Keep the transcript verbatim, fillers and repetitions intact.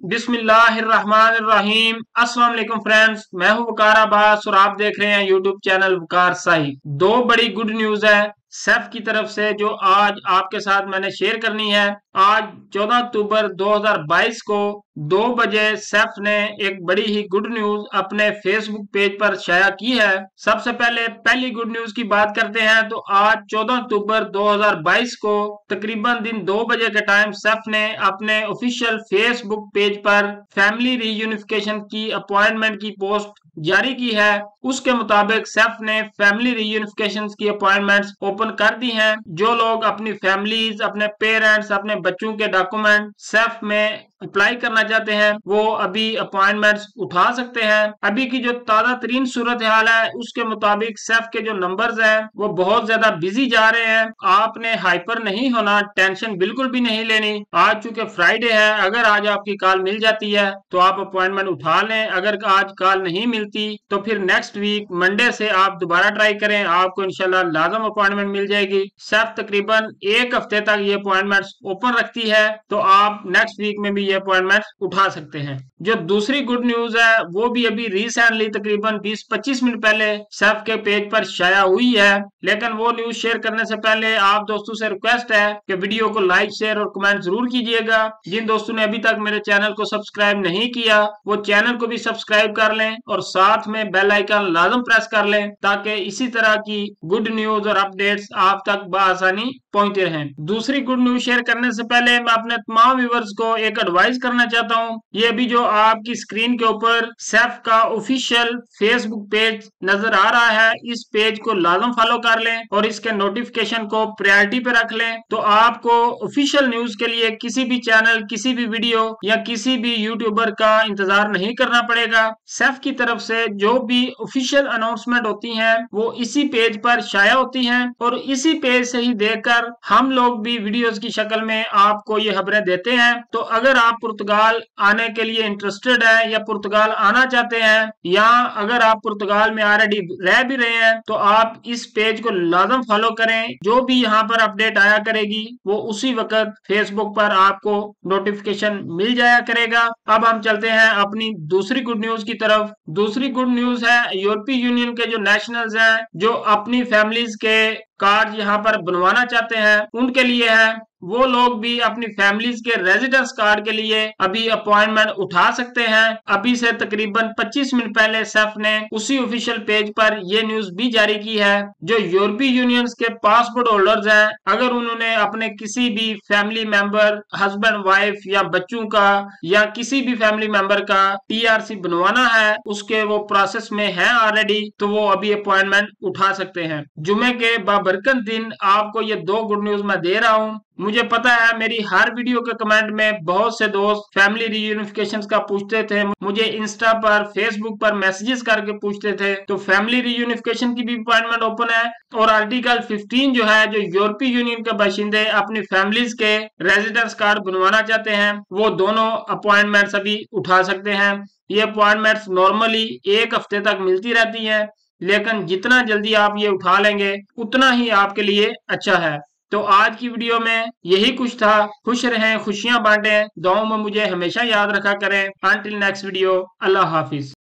बिस्मिल्लाहिर्रहमानिर्रहीम। अस्सलाम वालेकुम फ्रेंड्स, मैं हूं वकार अब्बास और आप देख रहे हैं यूट्यूब चैनल वकार साही। दो बड़ी गुड न्यूज है सैफ की तरफ से जो आज आपके साथ मैंने शेयर करनी है। आज चौदह अक्टूबर दो हज़ार बाईस को दो बजे सैफ ने एक बड़ी ही गुड न्यूज अपने फेसबुक पेज पर शाया की है। सबसे पहले पहली गुड न्यूज की बात करते हैं तो आज चौदह अक्टूबर दो हज़ार बाईस को तकरीबन दिन दो बजे के टाइम सैफ ने अपने ऑफिशियल फेसबुक पेज पर फैमिली रीयूनिफिकेशन की अपॉइंटमेंट की पोस्ट जारी की है। उसके मुताबिक सैफ ने फैमिली रीयूनिफिकेशन की अपॉइंटमेंट्स ओपन कर दी हैं। जो लोग अपनी फैमिलीज, अपने पेरेंट्स, अपने बच्चों के डॉक्यूमेंट सैफ में अप्लाई करना चाहते हैं वो अभी अपॉइंटमेंट्स उठा सकते हैं। अभी की जो ताजा तरीन सूरत हाल है उसके मुताबिक सैफ के जो नंबर्स हैं वो बहुत ज्यादा बिजी जा रहे हैं। आपने हाइपर नहीं होना, टेंशन बिल्कुल भी नहीं लेनी। आज चूंकि फ्राइडे है, अगर आज आपकी कॉल मिल जाती है तो आप अपॉइंटमेंट उठा लें। अगर आज कॉल नहीं मिलती तो फिर नेक्स्ट वीक मंडे से आप दोबारा ट्राई करें, आपको इंशाल्लाह लाजम अपॉइंटमेंट मिल जाएगी। सैफ तकरीबन एक हफ्ते तक ये अपॉइंटमेंट ओपन रखती है तो आप नेक्स्ट वीक में भी ये अपॉइंटमेंट उठा सकते हैं। जो दूसरी गुड न्यूज है वो भी अभी रिसेंटली तकरीबन बीस पच्चीस मिनट पहले सैफ के पेज पर शाया हुई है। लेकिन वो न्यूज शेयर करने से पहले आप दोस्तों से रिक्वेस्ट है कि वीडियो को लाइक, शेयर और कमेंट जरूर कीजिएगा। जिन दोस्तों ने अभी तक मेरे चैनल को सब्सक्राइब नहीं किया वो चैनल को भी सब्सक्राइब कर लें और साथ में बेल आइकन लाजम प्रेस कर लें ताकि इसी तरह की गुड न्यूज और अपडेट्स आप तक बआसानी पहुंचते रहें। दूसरी गुड न्यूज शेयर करने से पहले मैं अपने तमाम व्यूअर्स को एक एडवाइस करना चाहता हूं। ये अभी जो आपकी स्क्रीन के ऊपर सैफ का ऑफिशियल फेसबुक पेज नजर आ रहा है, इस पेज को लाजम फॉलो कर लें और इसके नोटिफिकेशन को प्रायोरिटी पे रख लें तो आपको ऑफिशियल न्यूज के लिए किसी भी चैनल, किसी भी वीडियो या किसी भी यूट्यूबर का इंतजार नहीं करना पड़ेगा। सैफ की तरफ से जो भी ऑफिशियल अनाउंसमेंट होती हैं वो इसी पेज पर शाया होती हैं और इसी पेज से ही देखकर हम लोग भी वीडियोस की शक्ल में आपको ये खबरें देते हैं। तो अगर आप पुर्तगाल आने के लिए इंटरेस्टेड है या पुर्तगाल आना चाहते हैं या अगर आप पुर्तगाल में ऑलरेडी रह भी रहे हैं तो आप इस पेज को लाजम फॉलो करें। जो भी यहाँ पर अपडेट आया करेगी वो उसी वक्त फेसबुक पर आपको नोटिफिकेशन मिल जाया करेगा। अब हम चलते हैं अपनी दूसरी गुड न्यूज की तरफ। दूसरी गुड न्यूज है यूरोपीय यूनियन के जो नेशनल्स हैं जो अपनी फैमिलीज के कार्ड यहाँ पर बनवाना चाहते हैं उनके लिए है। वो लोग भी अपनी फैमिलीज के रेजिडेंस कार्ड के लिए अभी अपॉइंटमेंट उठा सकते हैं। अभी से तकरीबन पच्चीस मिनट पहले सैफ ने उसी ऑफिशियल पेज पर ये न्यूज भी जारी की है। जो यूरोपीय यूनियन के पासपोर्ट होल्डर्स हैं अगर उन्होंने अपने किसी भी फैमिली मेंबर, हस्बैंड, वाइफ या बच्चों का या किसी भी फैमिली मेंबर का टीआरसी बनवाना है, उसके वो प्रोसेस में है ऑलरेडी, तो वो अभी अपॉइंटमेंट उठा सकते हैं। जुमे के बाबरकत दिन आपको ये दो गुड न्यूज मैं दे रहा हूँ। मुझे पता है मेरी हर वीडियो के कमेंट में बहुत से दोस्त फैमिली रीयूनिफिकेशन का पूछते थे, मुझे इंस्टा पर, फेसबुक पर मैसेजेस करके पूछते थे। तो फैमिली रीयूनिफिकेशन की भी अपॉइंटमेंट ओपन है और आर्टिकल पंद्रह जो है, जो यूरोपीय यूनियन के बाशिंदे अपनी फैमिलीज के रेजिडेंस कार्ड बनवाना चाहते हैं वो दोनों अपॉइंटमेंट्स अभी उठा सकते हैं। ये अपॉइंटमेंट्स नॉर्मली एक हफ्ते तक मिलती रहती है लेकिन जितना जल्दी आप ये उठा लेंगे उतना ही आपके लिए अच्छा है। तो आज की वीडियो में यही कुछ था। खुश रहें, खुशियां बांटें, दुआओं में मुझे हमेशा याद रखा करें। अंटिल नेक्स्ट वीडियो, अल्लाह हाफिज।